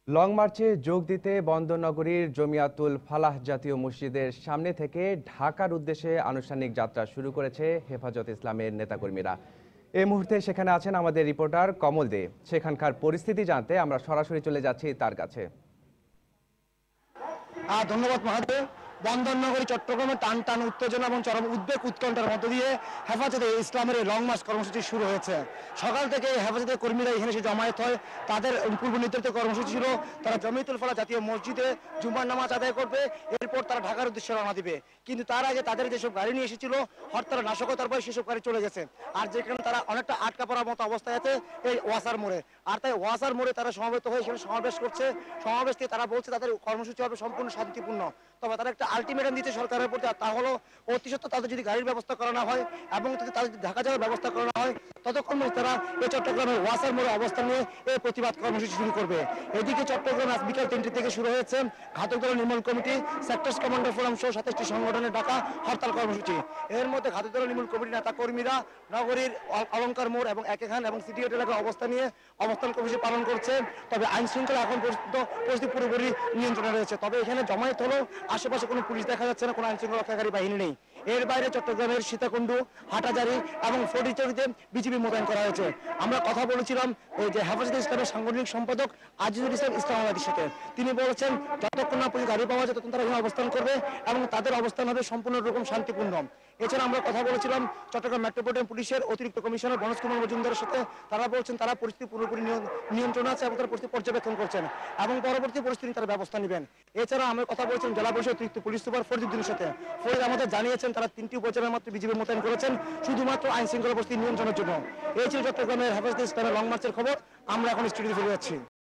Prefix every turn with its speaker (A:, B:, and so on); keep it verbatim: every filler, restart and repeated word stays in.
A: Long মার্চে যোগ দিতে বন্দরনগরীর জমিয়াতুল ফালাহ জাতীয় মসজিদের সামনে থেকে ঢাকার উদ্দেশ্যে আনুষ্ঠানিক যাত্রা শুরু করেছে হেফাজত ইসলামের নেতাকর্মীরা। এই মুহূর্তে সেখানে আছেন আমাদের রিপোর্টার কমল দে। সেখানকার পরিস্থিতি জানতে আমরা সরাসরি চলে যাচ্ছি তার কাছে।
B: ধন্যবাদ মাহাদেব। বন্দরনগরী চট্টগ্রামে টান টান উত্তেজনা এবং চরম উদ্বেগ উৎকণ্ঠার মধ্য দিয়ে হেফাজতে ইসলামের লং মার্চ কর্মসূচি শুরু হয়েছে। সকাল থেকে হেফাজতের কর্মীরা এখানে এসে জমায়েত হয়। তাদের পূর্ব নির্ধারিত কর্মসূচি ছিল তারা জমিয়তুল ফালাহ জাতীয় মসজিদে জুমার নামাজ আদায় করবে, এরপর তারা ঢাকার উদ্দেশ্যে রওনা দিবে। কিন্তু তার আগে তাদের যেসব গাড়ি নিয়ে এসেছিল হরতাল নাশকতার ভয়ে সেসব গাড়ি চলে গেছে। আর যেখানে তারা অনেকটা আটকা পড়ার মতো অবস্থায় আছে এই ওয়াসার মোড়ে। আর তাই ওয়াসার মোড়ে তারা সমবেত হয়ে সেখানে সমাবেশ করছে। সমাবেশ থেকে তারা বলছে তাদের কর্মসূচি হবে সম্পূর্ণ শান্তিপূর্ণ। তবে তারা একটা আলটিমেটাম দিতে সরকারের প্রতি, তা হলো অতি সত্ত্বর তাদের যদি গাড়ির ব্যবস্থা করা না হয় এবং তাদের যদি ঢাকা যাওয়ার ব্যবস্থা করা না হয় ততক্ষণ তারা এই চট্টগ্রামের ওয়াসার মোড়ে অবস্থান নিয়ে এই প্রতিবাদ কর্মসূচি শুরু করবে। এদিকে চট্টগ্রাম আজ বিকাল তিনটে থেকে শুরু হয়েছে ঘাতক দল নির্মূল কমিটি, সেক্টরস কমান্ডার ফোরাম সহ সাতাশটি সংগঠনের ডাকা হরতাল কর্মসূচি। এর মধ্যে ঘাতক দল নির্মূল কমিটির নেতা কর্মীরা নগরীর অলঙ্কার মোড় এবং একেখান এবং সিটি হোটেল এলাকায় অবস্থান নিয়ে অবস্থান কর্মসূচি পালন করছে। তবে আইন শৃঙ্খলা এখন পর্যন্ত পরিস্থিতি পুরোপুরি নিয়ন্ত্রণে রয়েছে। তবে এখানে জমায়েত হলেও আশেপাশে কোনো পুলিশ দেখা যাচ্ছে না, কোনো আইন শৃঙ্খলা রক্ষাকারী বাহিনী নেই। এর বাইরে চট্টগ্রামের সীতাকুণ্ডু, হাটাজারি এবং ফটিকছড়িতে বিজিবি মোতায়েন করা হয়েছে। আমরা কথা বলেছিলাম এই যে হেফাজতে ইসলামের সাংগঠনিক সম্পাদক আজিজুল ইসলাম ইসলামাবাদীর সাথে। তিনি বলেছেন যতক্ষণ না পুলিশ গাড়ি পাওয়া যায় ততক্ষণ তারা এখানে অবস্থান করবে এবং তাদের অবস্থান হবে সম্পূর্ণ রকম শান্তিপূর্ণ। এছাড়া আমরা কথা বলেছিলাম চট্টগ্রাম মেট্রোপলিটন পুলিশের অতিরিক্ত কমিশনার বনজ কুমার মজুমদারের সাথে। তারা বলছেন তারা পরিস্থিতি পুরোপুরি নিয়ন্ত্রণে আছে এবং তারা পরিস্থিতি পর্যবেক্ষণ করছেন এবং পরবর্তী পরিস্থিতি তারা ব্যবস্থা নেবেন। এছাড়া আমরা কথা বলছিলাম জেলা পরিষদ অতিরিক্ত পুলিশ সুপার ফরিদুদ্দিনের সাথে। ফরিদ আমাদের জানিয়েছেন তারা তিনটি উপজেলার মাত্র বিজিবি মোতায়েন করেছেন শুধুমাত্র আইন শৃঙ্খলা পরিস্থিতি নিয়ন্ত্রণের জন্য। এই ছিল চট্টগ্রামের হেফাজতে ইসলামের লং মার্চের খবর। আমরা এখন স্টুডিওতে ফিরে যাচ্ছি।